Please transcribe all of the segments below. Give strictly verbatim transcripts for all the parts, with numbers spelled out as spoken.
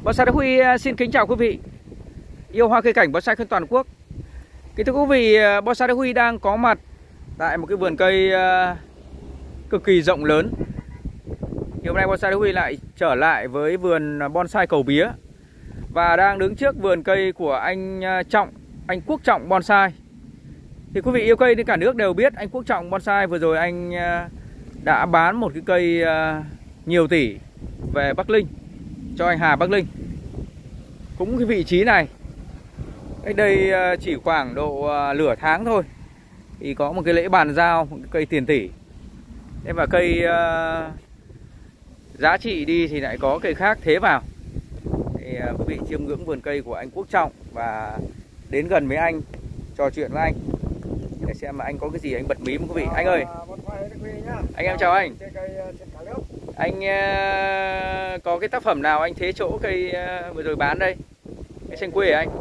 Bonsai Đức Huy xin kính chào quý vị yêu hoa cây cảnh bonsai trên toàn quốc. Kính thưa quý vị, Bonsai Đức Huy đang có mặt tại một cái vườn cây cực kỳ rộng lớn. Thì hôm nay Bonsai Đức Huy lại trở lại với vườn bonsai Cầu Bía và đang đứng trước vườn cây của anh Trọng, anh Quốc Trọng Bonsai. Thì quý vị yêu cây trên cả nước đều biết anh Quốc Trọng Bonsai vừa rồi anh đã bán một cái cây nhiều tỷ về Bắc Linh cho anh Hà Bắc Linh. Cũng cái vị trí này cách đây chỉ khoảng độ nửa tháng thôi thì có một cái lễ bàn giao một cái cây tiền tỷ. Thế mà cây uh, giá trị đi thì lại có cây khác thế vào. Thì uh, quý vị chiêm ngưỡng vườn cây của anh Quốc Trọng và đến gần với anh, trò chuyện với anh để xem mà anh có cái gì anh bật mí với quý vị. Anh ơi, anh em chào anh. Anh uh, có cái tác phẩm nào anh thế chỗ cây uh, vừa rồi bán đây? Cây xanh quê hả anh?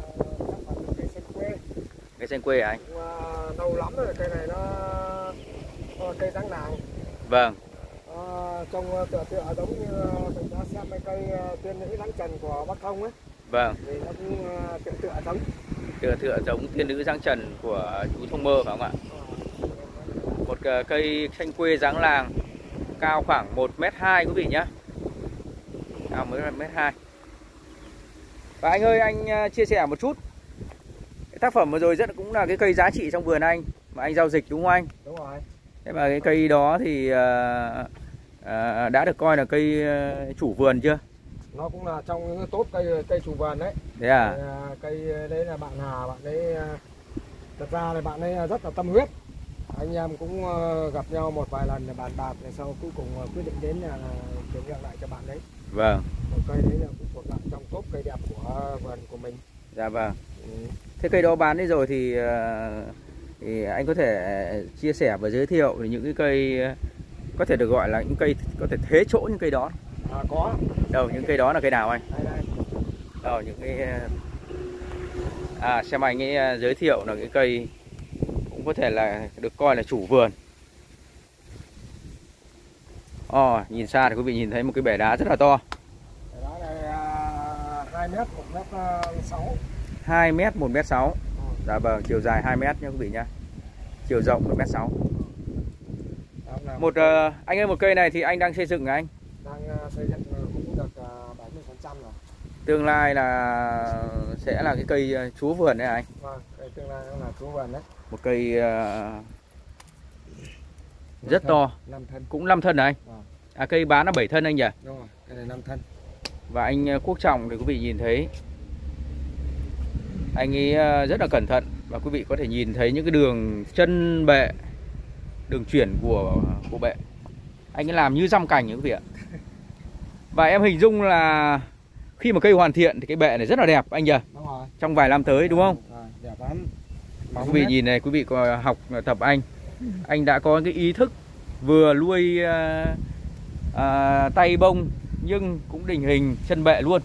Cây xanh quê hả anh? Lâu lắm rồi, cây này nó cây dáng nàng. Vâng. À, trông tựa tựa giống như mình đã xem cái cây tiên nữ dáng trần của Bắc Thông ấy. Vâng. Thì nó cũng tựa tựa giống. Tựa tựa giống tiên nữ dáng trần của chú Thông Mơ phải không ạ? Một cây xanh quê dáng làng, cao khoảng một mét hai quý vị nhé. Cao mới một mét hai. Và anh ơi, anh chia sẻ một chút. Cái tác phẩm vừa rồi rất cũng là cái cây giá trị trong vườn anh mà anh giao dịch đúng không anh? Đúng rồi. Thế mà cái cây đó thì uh, uh, đã được coi là cây uh, chủ vườn chưa? Nó cũng là trong những top cây cây chủ vườn đấy. Thế à? Thì, uh, cây đấy là bạn Hà, bạn ấy uh, thật ra là bạn ấy rất là tâm huyết. Anh em cũng uh, gặp nhau một vài lần để bàn bạc, để sau cuối cùng uh, quyết định đến là uh, chuyển nhượng lại cho bạn đấy. Vâng. Một cây đấy là cũng thuộc lại trong top cây đẹp của uh, vườn của mình. Dạ vâng. Ừ. Thế cây đó bán đi rồi thì uh, thì anh có thể chia sẻ và giới thiệu về những cái cây có thể được gọi là những cây có thể thế chỗ những cây đó. À, có. Đâu những cây đó là cây nào anh? Đây, đây. Đâu những cái à xem anh ấy giới thiệu là cái cây cũng có thể là được coi là chủ vườn. Ồ, oh, nhìn xa thì quý vị nhìn thấy một cái bể đá rất là to. Bể đá này hai mét, một mét sáu. hai mét, một mét sáu. Dạ vâng, chiều dài hai mét nha quý vị nhá. Chiều rộng một mét sáu. Một uh, anh ơi, một cây này thì anh đang xây dựng hả anh? Đang uh, xây dựng cũng được uh, bảy mươi phần trăm rồi. Tương lai là sẽ là cái cây uh, chúa vườn đấy hả anh? Vâng, cây tương lai là chúa vườn đấy. Một cây uh, rất thân, to. năm thân. Cũng năm thân hả anh? Vâng. À, cây bán là bảy thân anh nhỉ? Đúng rồi, cây này năm thân. Và anh uh, Quốc Trọng thì quý vị nhìn thấy anh ấy rất là cẩn thận và quý vị có thể nhìn thấy những cái đường chân bệ, đường chuyển của của bệ. Anh ấy làm như dăm cành quý vị ạ. Và em hình dung là khi mà cây hoàn thiện thì cái bệ này rất là đẹp anh nhỉ? Đúng rồi. Trong vài năm tới đúng không? Rồi, đẹp lắm. Quý vị nhìn này, quý vị có học tập anh. Anh đã có cái ý thức vừa nuôi uh, uh, tay bông nhưng cũng định hình chân bệ luôn.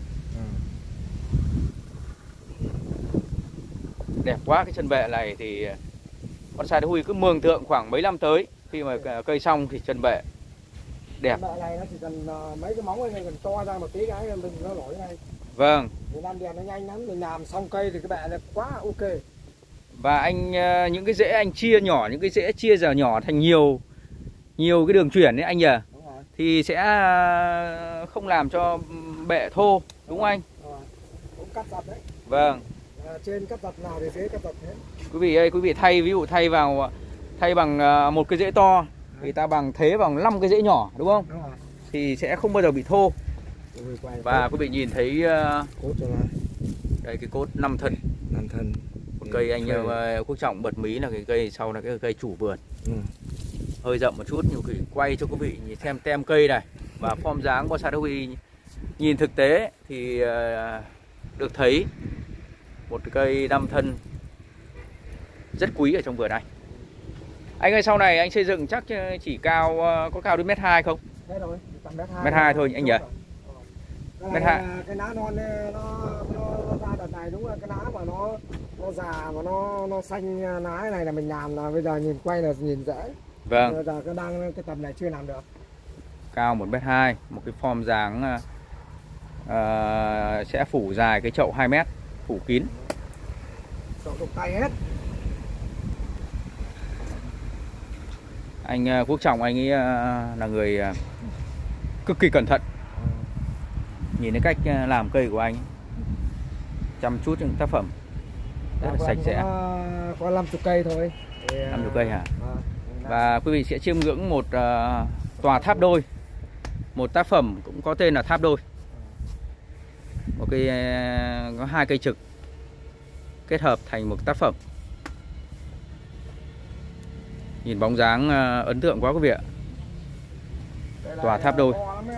Đẹp quá, cái chân bệ này thì Bonsai Đức Huy cứ mường tượng khoảng mấy năm tới khi mà cây xong thì chân bệ đẹp. Chân bệ này nó chỉ cần uh, mấy cái móng này cần to ra một tí cái mình nó nổi này. Vâng. Mình làm đèn nó nhanh lắm, mình làm xong cây thì cái bệ này quá ok. Và anh uh, những cái rễ anh chia nhỏ, những cái rễ chia giờ nhỏ thành nhiều nhiều cái đường chuyển đấy anh nhỉ? Đúng rồi. Thì sẽ uh, không làm cho bệ thô đúng không anh? Rồi. Cũng cắt giật đấy. Vâng. À, trên cắt giật nào thì dễ cắt giật thế. Quý vị ơi, quý vị thay ví dụ thay vào thay bằng một cái rễ to thì ta bằng thế bằng năm cái rễ nhỏ đúng không? Đúng rồi. Thì sẽ không bao giờ bị thô. Và quý vị nhìn thấy uh, cốt cho này. Đây cái cốt năm thân. năm thân. Một cây anh uh, Quốc Trọng bật mí là cái cây sau là cái cây chủ vườn. Ừ. Hơi rộng một chút nhưng quý vị quay cho quý vị nhìn xem tem cây này và form dáng Bonsai Đức Huy nhìn thực tế thì uh, được thấy một cây năm thân rất quý ở trong vườn này. Anh ơi, sau này anh xây dựng chắc chỉ cao có cao đến mét hai không? Thế rồi, mét hai thôi anh nhỉ? Mét hai. Cái lá non nó, nó, nó ra đợt này đúng là cái lá mà nó nó già mà nó nó xanh lá này là mình làm là bây giờ nhìn quay là nhìn dễ. Vâng. Bây giờ cái đang cái tầm này chưa làm được. Cao một mét hai, một cái form dáng à, sẽ phủ dài cái chậu hai mét, phủ kín. Chậu đục tay hết. Anh Quốc Trọng anh ấy là người cực kỳ cẩn thận. Nhìn cái cách làm cây của anh, chăm chút những tác phẩm rất là sạch sẽ. Có năm mươi cây thôi. năm mươi cây hả? À, và quý vị sẽ chiêm ngưỡng một uh, tòa tháp đôi, một tác phẩm cũng có tên là tháp đôi. Một cây uh, có hai cây trực kết hợp thành một tác phẩm. Nhìn bóng dáng uh, ấn tượng quá quý vị ạ. Tòa tháp đôi.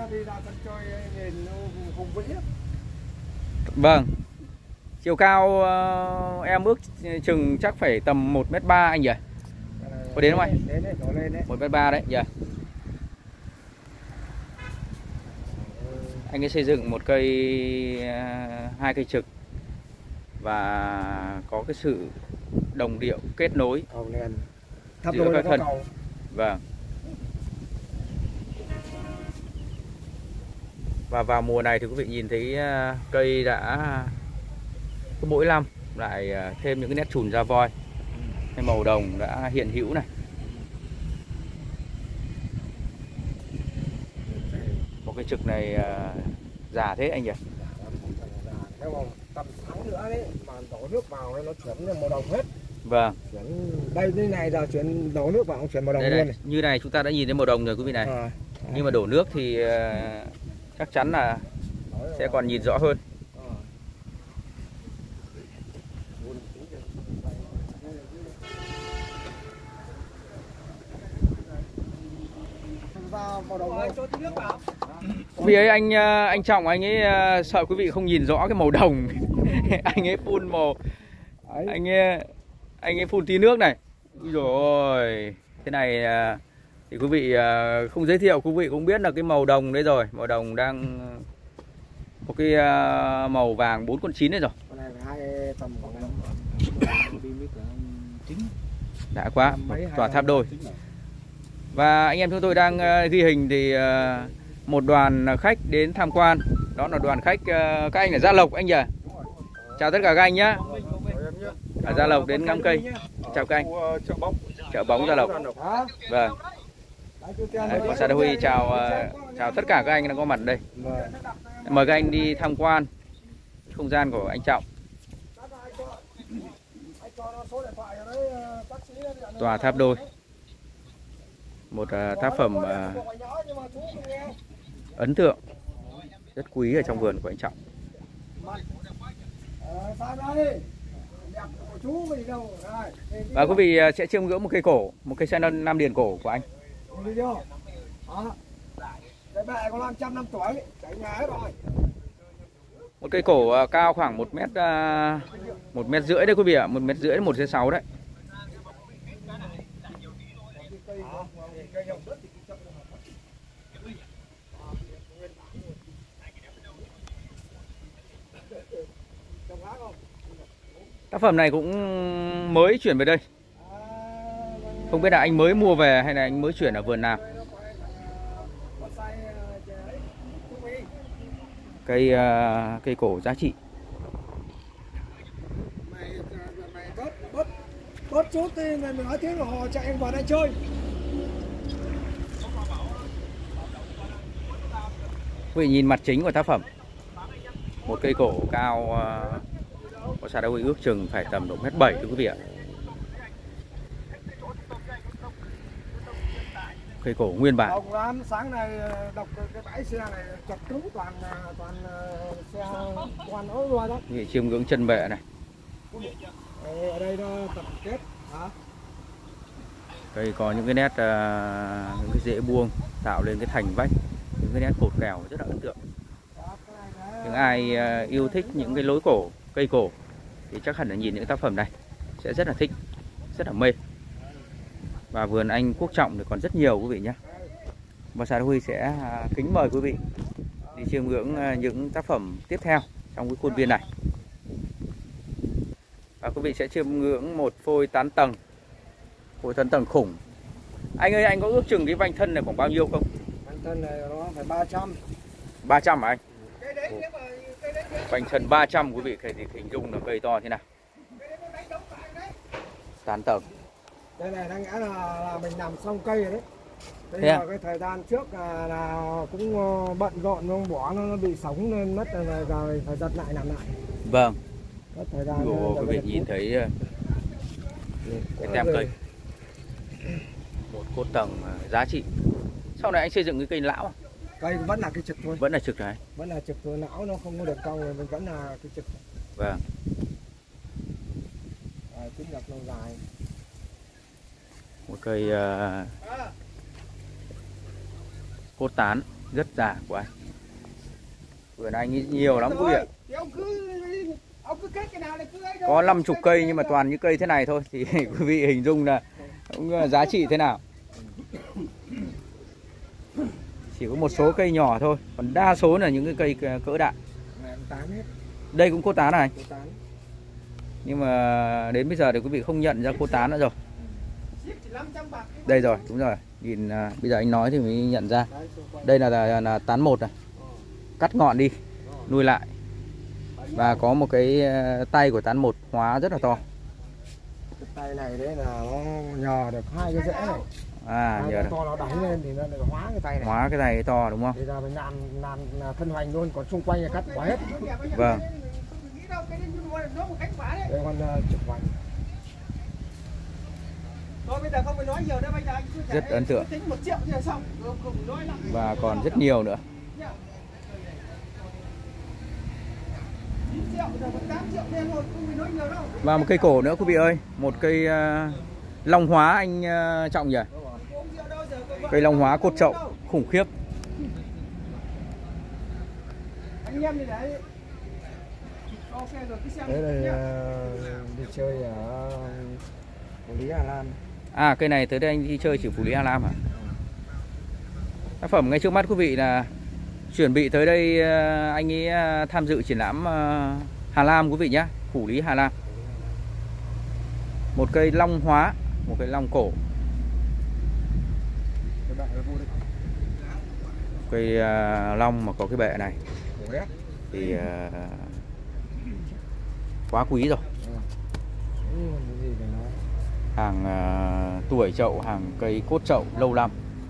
Vâng. Chiều cao uh, em ước chừng chắc phải tầm một mét ba anh nhỉ? Có đến không anh? một mét ba đấy, dạ. Yeah. Anh ấy xây dựng một cây uh, hai cây trực và có cái sự đồng điệu kết nối giữa các thân. Vâng. Và vào mùa này thì quý vị nhìn thấy uh, cây đã cứ mỗi năm lại uh, thêm những cái nét chùn da voi, cái màu đồng đã hiện hữu này. Một cái trực này uh, già thế anh nhỉ? Nếu mà tầm tháng nữa đấy mà đổ nước vào nó chuyển màu đồng hết. Vâng. Chuyển đây như này giờ chuyển đổ nước vào chuyển màu đồng đây luôn này. này. Như này chúng ta đã nhìn thấy màu đồng rồi quý vị này. À, nhưng mà đổ nước thì uh, chắc chắn là sẽ còn nhìn rõ hơn. Vì ấy anh anh Trọng anh ấy sợ quý vị không nhìn rõ cái màu đồng. Anh ấy phun màu anh ấy anh ấy phun tí nước này. Ui dồi ôi, thế này thì quý vị không giới thiệu quý vị cũng biết là cái màu đồng đấy rồi. Màu đồng đang một cái màu vàng bốn con chín đấy rồi. Đã quá, tòa tháp đôi. Và anh em chúng tôi đang ghi hình thì một đoàn khách đến tham quan. Đó là đoàn khách các anh ở Gia Lộc anh nhỉ? Chào tất cả các anh nhé. Ở Gia Lộc đến ngắm cây. Chào các anh. Chợ bóng Gia Lộc. Vâng. Đấy, Sa Đa Huy chào chào tất cả các anh đang có mặt ở đây. Mời các anh đi tham quan không gian của anh Trọng. Tòa tháp đôi. Một uh, tác phẩm uh, ấn tượng, rất quý ở trong vườn của anh Trọng. Và quý vị uh, sẽ chiêm ngưỡng một cây cổ, một cây sen Nam Điền cổ của anh. Một cây cổ uh, cao khoảng một mét, uh, một mét rưỡi đấy quý vị ạ, một mét rưỡi đến một mét sáu đấy. Tác phẩm này cũng mới chuyển về đây. Không biết là anh mới mua về hay là anh mới chuyển ở vườn nào. Cây uh, cây cổ giá trị. Mày, mày bớt, bớt, bớt chút đi, mày nói tiếng là họ chạy anh vào đây chơi. Quý vị nhìn mặt chính của tác phẩm. Một cây cổ cao uh, có Sa Đa Huy ước chừng phải tầm độ mét bảy thưa quý vị ạ. Cây cổ nguyên bản. Ông sáng nay đọc cái bãi xe này chật cứng toàn toàn xe toàn ối luôn đó. Như chiêm ngưỡng chân bệ này. Ở đây nó tập kết hả? Cây có những cái nét uh, những cái rễ buông tạo lên cái thành vách, những cái nét cột kèo rất là ấn tượng. Những ai uh, yêu thích những cái lối cổ, cây cổ thì chắc hẳn là nhìn những tác phẩm này sẽ rất là thích, rất là mê. Và vườn anh Quốc Trọng thì còn rất nhiều quý vị nhé. Và Sa Đa Huy sẽ kính mời quý vị đi chiêm ngưỡng những tác phẩm tiếp theo trong cái khuôn viên này. Và quý vị sẽ chiêm ngưỡng một phôi tán tầng, phôi tán tầng khủng. Anh ơi, anh có ước chừng cái vành thân này khoảng bao nhiêu không? Vành thân này nó phải ba trăm. ba trăm hả anh? Cái đấy nếu mà Quanh thân ba trăm quý vị, thì hình dung là cây to thế nào. Tán tầng. Đây này đáng lẽ là, là mình làm xong cây rồi đấy. Đây Thế là à? cái thời gian trước là, là cũng bận rộn, không bỏ nó, nó bị sống nên mất rồi, rồi phải giật lại làm lại. Vâng. Mất thời gian. Ồ, quý vị nhìn thấy cái tem cây. Một cốt tầng giá trị. Sau này anh xây dựng cái cây lão. Cây vẫn là cây trực thôi. Vẫn là trực này. Vẫn là trực thôi, não nó không có được cong rồi, mình vẫn là cây trực. Vâng. À, chính nhập lâu dài. Một cây uh, cốt tán rất già của anh. Vườn anh ấy nhiều lắm quý vị ạ. Có năm chục cây nhưng mà toàn những cây thế này thôi thì quý vị hình dung là cũng giá trị thế nào. Chỉ có một số cây nhỏ thôi, còn đa số là những cái cây cỡ đại. Đây cũng cốt tán này. Nhưng mà đến bây giờ thì quý vị không nhận ra cốt tán nữa rồi. Đây rồi, đúng rồi. Nhìn uh, bây giờ anh nói thì mới nhận ra. Đây là, là, là tán một này. Cắt ngọn đi, nuôi lại. Và có một cái uh, tay của tán một hóa rất là to. Cái tay này đấy là nó nhờ được hai cái rễ này. À, nhờ to nó đánh lên thì nó được hóa cái tay này. Hóa cái tay to đúng không? Bây giờ mình làm làm thân hoành luôn, còn xung quanh là cắt bỏ hết. Vâng. Đây con uh, trực hoành. Rất ấn tượng. Và còn rất nhiều nữa. Và một cây cổ nữa quý vị ơi. Một cây uh, long hóa anh uh, Trọng nhỉ? Cây long hóa cột chậu khủng khiếp. Đấy là uh, đi chơi ở Phủ Lý Hà Lam. À, cây này tới đây anh đi chơi chỉ Phủ Lý Hà Lam hả? Tác phẩm ngay trước mắt quý vị là chuẩn bị tới đây anh ấy tham dự triển lãm Hà Lam quý vị nhé, Phủ Lý Hà Lam. Một cây long hóa, một cây long cổ. Cây long mà có cái bệ này thì quá quý rồi. Hàng uh, tuổi chậu, hàng cây cốt chậu lâu năm.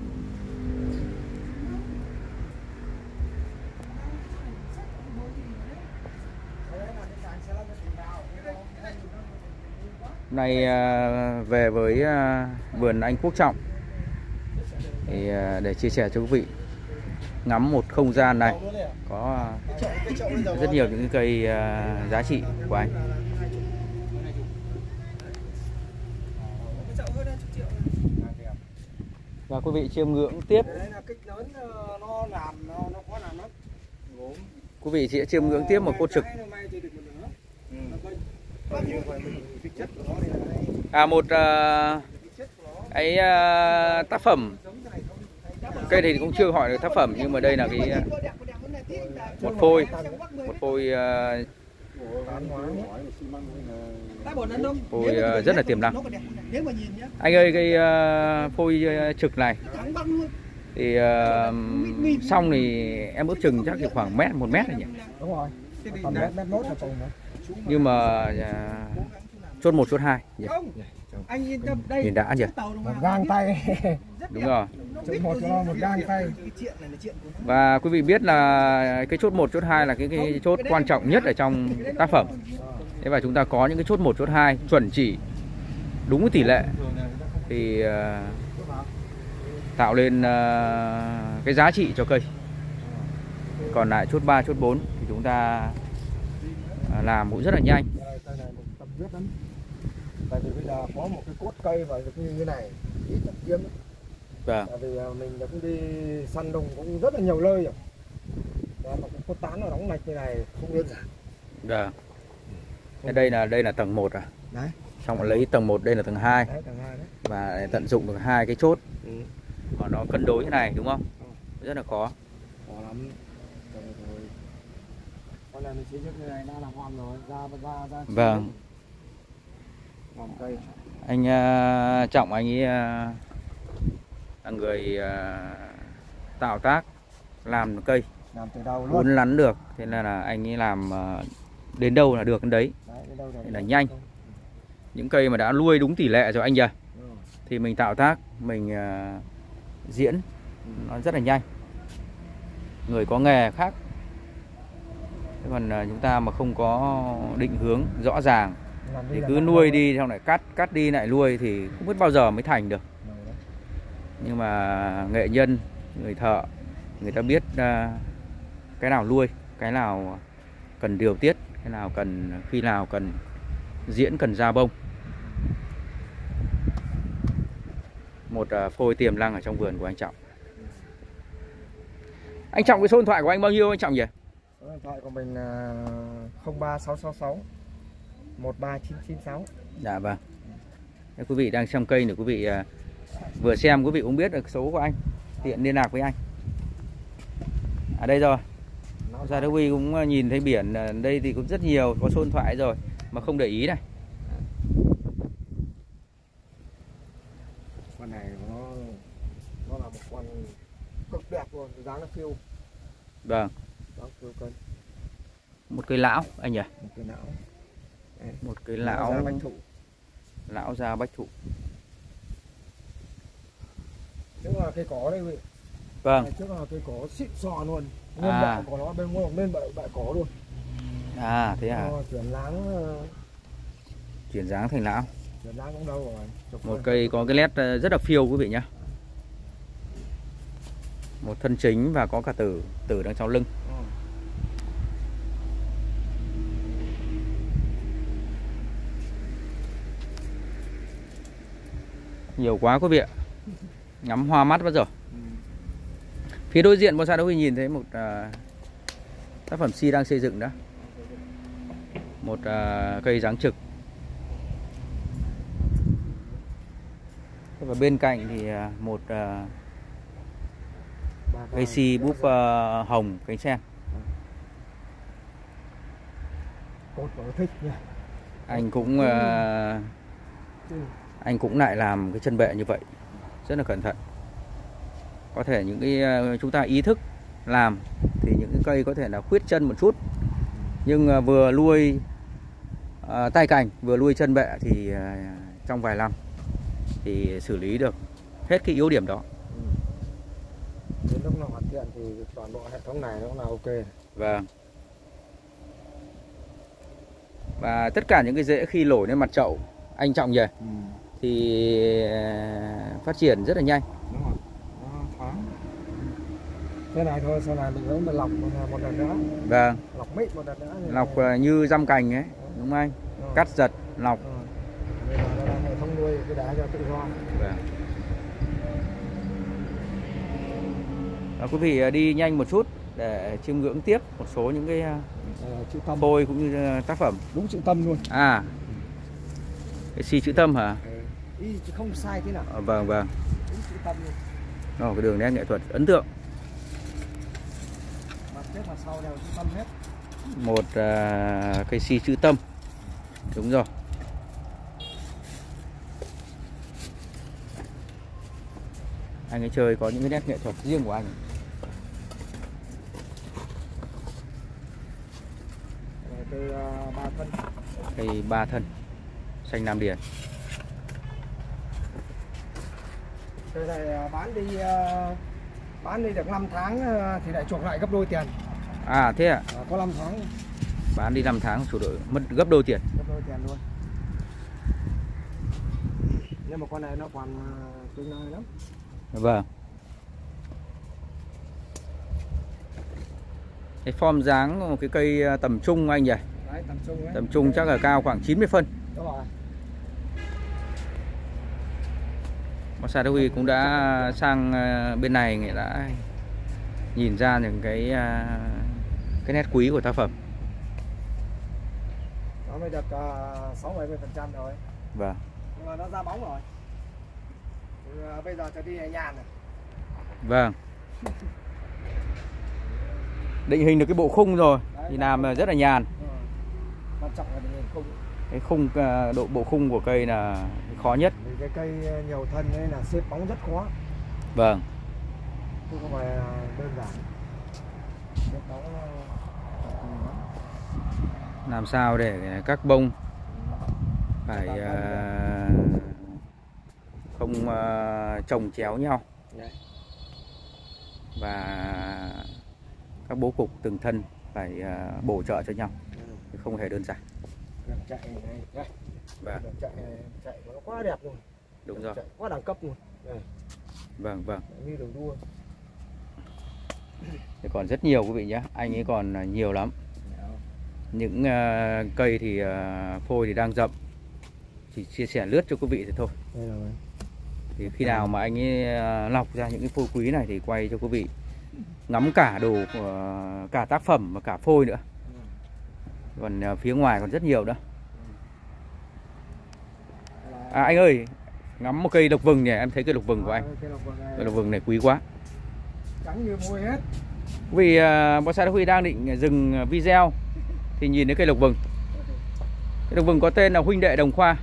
Hôm nay uh, về với uh, vườn anh Quốc Trọng thì uh, để chia sẻ cho quý vị ngắm một không gian này có uh, rất nhiều những cây uh, giá trị của anh. Và quý vị chiêm ngưỡng tiếp. Quý vị sẽ chiêm ngưỡng tiếp một cốt trực. À, một uh, cái uh, tác phẩm. Cây này thì cũng chưa hỏi được tác phẩm, nhưng mà đây là cái uh, một phôi, một phôi uh, phôi uh, rất là tiềm năng. Anh ơi, cái uh, phôi uh, trực này thì uh, xong thì em ước chừng chắc thì khoảng mét, một mét này nhỉ? Đúng rồi. Còn mét, mét mốt là cùng nữa. Nhưng mà uh, chốt một chốt hai nhỉ? Anh yên tâm, đây nhìn đã nhỉ? Một gang tay. Đúng rồi. Chốt một cho nó một gang tay. Và quý vị biết là cái chốt một chốt hai là cái, cái chốt quan trọng nhất ở trong tác phẩm. Thế và chúng ta có những cái chốt một chốt hai chuẩn chỉ, đúng cái tỷ lệ thì uh, tạo lên uh, cái giá trị cho cây. Còn lại chốt ba chốt bốn thì chúng ta uh, làm cũng rất là nhanh. Tại vì bây giờ có một cái cốt cây và như thế này ít là kiếm. Vâng. Tại vì mình cũng đi săn đồng cũng rất là nhiều nơi rồi. Và một cái cốt tán nó đóng lạch như này không đơn giản. Vâng. Thế đây là đây là tầng một à? Đấy. Xong rồi lấy tầng một, đây là tầng hai. Đấy, tầng hai đấy. Và tận dụng được hai cái chốt. Ừ. Mà nó cân đối thế này đúng không? Ừ. Rất là khó. Khó lắm. Rồi. Con này mình xây dựng như này đã là hoàn rồi, ra ra ra. Vâng. Cây. Anh uh, Trọng anh ấy uh, là người uh, tạo tác làm cây Làm từ đầu luôn. uốn lắn được, thế là, là anh ấy làm đến đâu là được đến đấy. Đấy, đến đâu là nhanh. Những cây mà đã nuôi đúng tỷ lệ rồi anh nhỉ, ừ. thì mình tạo tác, mình uh, diễn ừ. nó rất là nhanh. Người có nghề khác. Thế còn uh, chúng ta mà không có định hướng rõ ràng thì cứ nuôi đi xong lại cắt, cắt đi lại nuôi thì không biết bao giờ mới thành được. Nhưng mà nghệ nhân, người thợ, người ta biết uh, cái nào nuôi, cái nào cần điều tiết, cái nào cần, khi nào cần diễn, cần ra bông. Một uh, phôi tiềm năng ở trong vườn của anh Trọng. Anh Trọng, cái số điện thoại của anh bao nhiêu anh Trọng nhỉ? Số điện thoại của mình là không ba sáu sáu sáu một ba chín chín sáu. Dạ vâng. Nếu quý vị đang xem kênh thì quý vị uh, vừa xem quý vị cũng biết được số của anh, tiện liên lạc với anh. À đây rồi. Gia Đức Huy cũng nhìn thấy biển đây thì cũng rất nhiều, có số điện thoại rồi mà không để ý này. Con này nó nó là một con cực đẹp luôn, dáng nó phiêu. Vâng. Dáng phiêu cân. Một cây lão anh nhỉ? Một cây lão. Đây. Một cây lão da bách thụ. Lão da bách thụ. Trước là cây cỏ đây quý vị. Vâng. Trước là cây cỏ xịn sò luôn. Nguyên à. bệ của nó bên ngoài lên bệ, bệ cỏ luôn. À thế à? Nó chuyển láng chuyển dáng thành lão. Chuyển láng cũng đâu rồi. Chục Một rồi. cây có cái nét rất là phiêu quý vị nhá. Một thân chính và có cả tử, tử đằng sau lưng. Ừ. Nhiều quá quý vị ạ. Ngắm hoa mắt mất rồi. Ừ. Phía đối diện bonsai Đức Huy nhìn thấy một uh, tác phẩm si đang xây dựng đó. Một uh, cây dáng trực. Và bên cạnh thì uh, một uh, cây si búp uh, hồng cánh sen. Cột thích nha. Anh cũng uh, anh cũng lại làm cái chân bệ như vậy, rất là cẩn thận. Có thể những cái uh, chúng ta ý thức làm thì những cái cây có thể là khuyết chân một chút, nhưng uh, vừa nuôi uh, tay cành vừa nuôi chân bệ thì uh, trong vài năm thì xử lý được hết cái yếu điểm đó. Ừ. Đến lúc nào hoàn thiện thì toàn bộ hệ thống này nó là ok. Vâng. Và tất cả những cái rễ khi nổi lên mặt chậu anh Trọng nhỉ, ừ. thì phát triển rất là nhanh. Đúng rồi. Nó thoáng. Thế này thôi, sau này mình mới lọc một, một lần nữa. Vâng. Lọc mít một lần nữa. Lọc này... như răm cành ấy, đúng, đúng không anh? Ừ. Cắt giật, lọc. Ừ. Bây giờ nó đang hệ thống nuôi cái đá cho tự do. Vâng. Và quý vị đi nhanh một chút để chiêm ngưỡng tiếp một số những cái chữ tâm phôi cũng như tác phẩm. Đúng chữ tâm luôn. À, cái si chữ tâm hả? Ừ. Ý, không sai thế nào. À, vâng vâng. Đúng chữ tâm luôn. Đó, cái đường nét nghệ thuật ấn tượng. Mặt trước mặt sau đều chữ tâm hết. Một uh, cây si chữ tâm. Đúng rồi. Anh ấy chơi có những cái nét nghệ thuật riêng của anh. Cây uh, ba thân. Cây ba thân xanh Nam Điền. Cây này uh, bán đi uh, bán đi được năm tháng uh, thì lại chuộc lại gấp đôi tiền. À thế ạ? À? Uh, có năm tháng. Bán đi năm tháng chủ đội mất gấp đôi tiền. Gấp đôi tiền luôn. Nhưng mà con này nó còn uh, tương lai lắm. Vâng. Cái form dáng một cái cây tầm trung anh nhỉ? Đấy, tầm trung ấy. Tầm trung chắc là cao khoảng chín mươi phân. Đúng rồi. Bonsai Đức Huy cũng đã sang bên này, nghĩa đã nhìn ra những cái cái nét quý của tác phẩm. Nó mới được sáu bảy mươi phần trăm rồi. Vâng. Nhưng mà nó ra bóng rồi. Thì, uh, bây giờ cho đi nhàn này. Vâng. Định hình được cái bộ khung rồi. Đấy, thì làm đấy. Rất là nhàn. Ừ. Quan trọng là định hình khung. Cái khung độ bộ khung của cây là khó nhất. Vì cái cây nhiều thân ấy là xếp bóng rất khó. Vâng. Không phải đơn giản. Biết bóng nó cực kỳ lắm. Làm sao để các bông phải uh, không uh, chồng chéo nhau. Đấy. Và các bố cục từng thân phải uh, bổ trợ cho nhau, ừ. Không hề đơn giản. Đường chạy này, đây. Vâng. Đường chạy này, chạy nó quá đẹp luôn. Đúng đường rồi. Chạy quá đẳng cấp luôn. Đây. Vâng vâng. Như đường đua. Thì còn rất nhiều quý vị nhé, anh ấy còn nhiều lắm. Những uh, cây thì uh, phôi thì đang rậm, chỉ chia sẻ lướt cho quý vị thì thôi. Đây rồi. Thì khi nào mà anh ấy uh, lọc ra những cái phôi quý này thì quay cho quý vị ngắm cả đồ uh, cả tác phẩm và cả phôi nữa. Còn uh, phía ngoài còn rất nhiều nữa. À, anh ơi, ngắm một cây lộc vừng nhỉ, em thấy cây lộc vừng của anh. Cây lộc vừng này quý quá. Trắng như môi hết. Vì uh, Bonsai Đá Huy đang định dừng video thì nhìn thấy cây lộc vừng. Cây lộc vừng có tên là huynh đệ đồng khoa.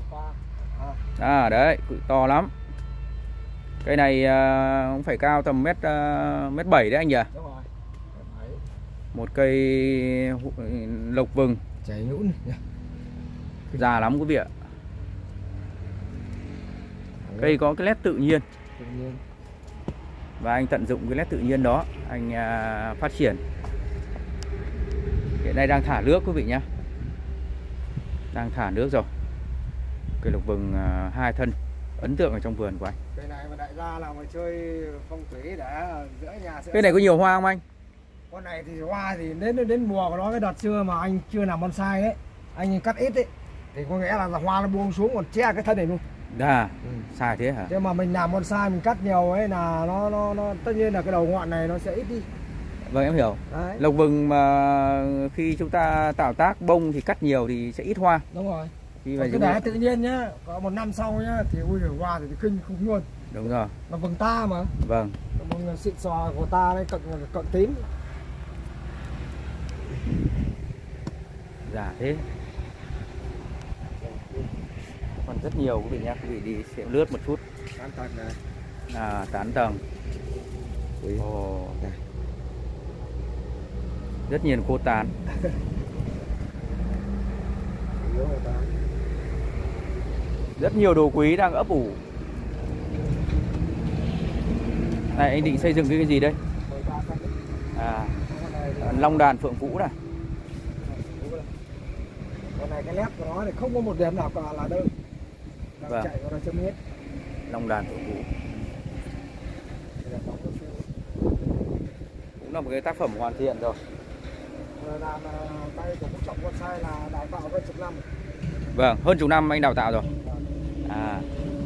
À đấy, to lắm. Cây này uh, cũng phải cao tầm mét uh, mét bảy đấy anh nhỉ? Đúng rồi. Một cây lộc vừng chảy nhũn già lắm quý vị ạ. Cây có cái nét tự nhiên. Tự nhiên. Và anh tận dụng cái nét tự nhiên đó, anh uh, phát triển. Hiện nay đang thả nước quý vị nhé. Đang thả nước rồi. Cây lộc vừng uh, hai thân ấn tượng ở trong vườn của anh. Cây này mà đại gia nào mà chơi phong thủy đã giữa nhà. Cây này có nhiều hoa không anh? Con này thì hoa thì đến đến mùa của nó, cái đợt xưa mà anh chưa làm bonsai ấy, anh cắt ít ấy thì có nghĩa là hoa nó buông xuống còn che cái thân này luôn. Đà, ừ. Sai thế hả? Nhưng mà mình làm bonsai mình cắt nhiều ấy là nó nó nó tất nhiên là cái đầu ngọn này nó sẽ ít đi. Vâng em hiểu. Đấy. Lộc vừng mà khi chúng ta tạo tác bông thì cắt nhiều thì sẽ ít hoa. Đúng rồi. Khi mà cái đá tự nhiên nhá, có một năm sau nhá thì ui giời hoa thì kinh khủng luôn. Đúng rồi. Là vừng ta mà. Vâng. Một người xịn sò của ta đấy, cận cận tím. Giả thế. Còn rất nhiều quý vị nhé, quý vị đi sẽ lướt một chút. Tán tầng này. À, tán tầng. Ồ. Oh. Rất nhiều cô tán. Rất nhiều đồ quý đang ấp ủ. Này anh định xây dựng cái gì đây? À, Long Đàn Phượng Vũ này. Con này cái lép của nó thì không có một điểm nào cả là đơn. Vâng. Chạy vào nó chấm hết. Long Đàn Phượng Vũ. Cũng là một cái tác phẩm hoàn thiện rồi. Làm tay của Quốc Trọng Bonsai là đào tạo hơn chục năm. Vâng, hơn chục năm anh đào tạo rồi. À.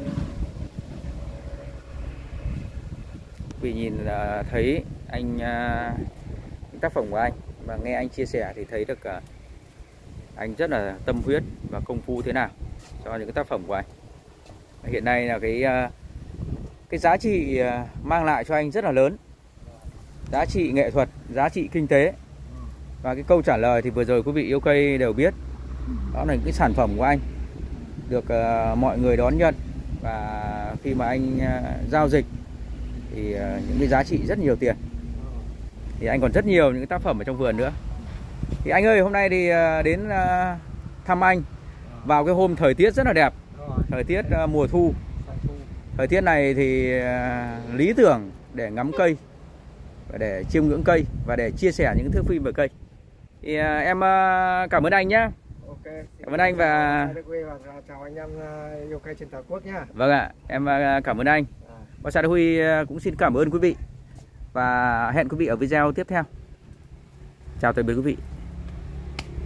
Vì nhìn uh, thấy anh uh, tác phẩm của anh và nghe anh chia sẻ thì thấy được uh, anh rất là tâm huyết và công phu thế nào cho những cái tác phẩm của anh. Hiện nay là cái uh, cái giá trị uh, mang lại cho anh rất là lớn. Giá trị nghệ thuật, giá trị kinh tế. Và cái câu trả lời thì vừa rồi quý vị yêu cây đều biết. Đó là những cái sản phẩm của anh được uh, mọi người đón nhận. Và khi mà anh uh, giao dịch thì uh, những cái giá trị rất nhiều tiền. Thì anh còn rất nhiều những cái tác phẩm ở trong vườn nữa. Thì anh ơi, hôm nay thì uh, đến uh, thăm anh vào cái hôm thời tiết rất là đẹp. Thời tiết uh, mùa thu. Thời tiết này thì uh, lý tưởng để ngắm cây, và để chiêm ngưỡng cây và để chia sẻ những thước phim về cây. Thì uh, em uh, cảm ơn anh nhé. Okay. Cảm ơn anh và chào anh em yêu cây trên toàn quốc nhé. Vâng ạ, em uh, cảm ơn anh. À. Bonsai Đá Huy uh, cũng xin cảm ơn quý vị và hẹn quý vị ở video tiếp theo. Chào tạm biệt quý vị.